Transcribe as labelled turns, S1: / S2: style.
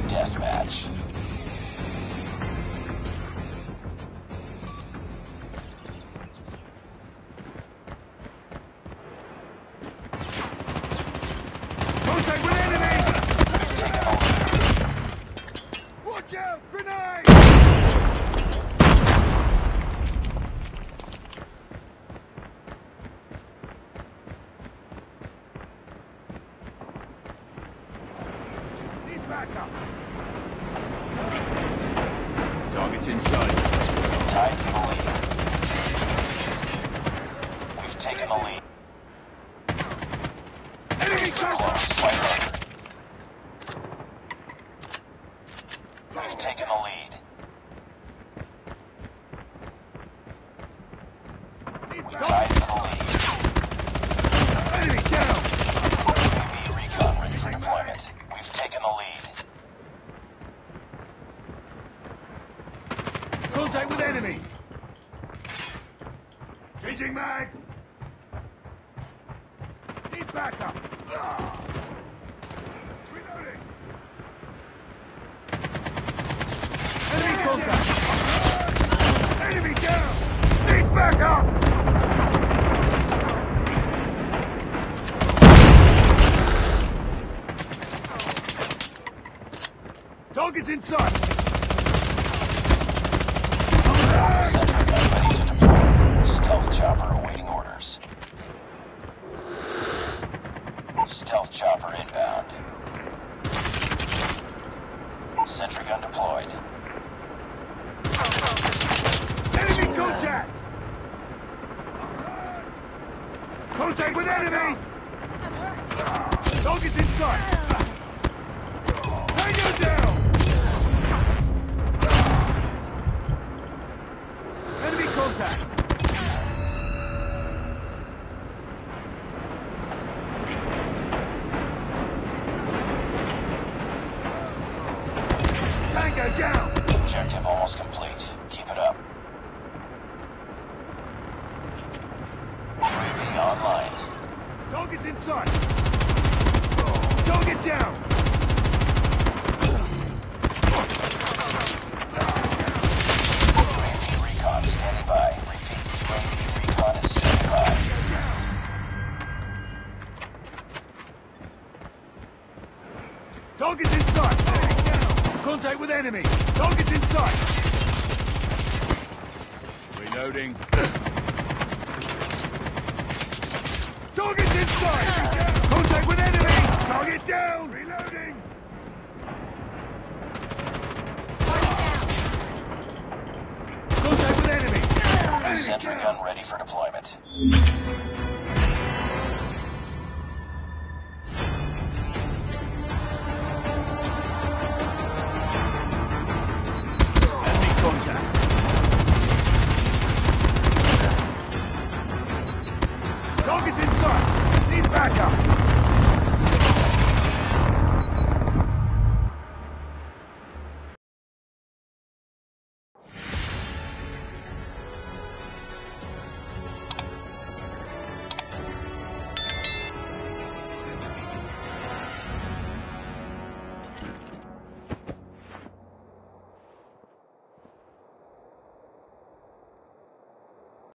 S1: deathmatch.
S2: Contact with enemy! Watch out! Grenade! Need backup! Target's inside.
S1: Tied for the lead. We've taken the lead.
S2: Enemy contact!
S1: Close. We've taken the lead.
S2: Need
S1: Tied
S2: backup!
S1: for the lead.
S2: Enemy down!
S1: UAV recon ready for deployment. We've taken the lead.
S2: Contact with enemy! Changing mag! Need backup! Reloading! Enemy contact! Enemy down! Need backup! Target's inside!
S1: Sentry gun ready to deploy. Stealth chopper awaiting orders. Stealth chopper inbound. Sentry gun deployed.
S2: Enemy contact! Contact with enemy! Target's inside! Tango down! Enemy contact! Tango down!
S1: Objective almost complete. Keep it up. UAV online.
S2: Target's inside! Target down!
S1: UAV recon standing by. Repeat, UAV recon is standing by.
S2: Target's inside! Enemy down! Contact with enemy! Target's inside! Reloading. Target's inside! Contact with enemy! Target down! Reloading! Contact with enemy! Enemy
S1: Sentry
S2: down!
S1: gun ready for deployment.
S2: Enemy contact! Target's inside! Need backup!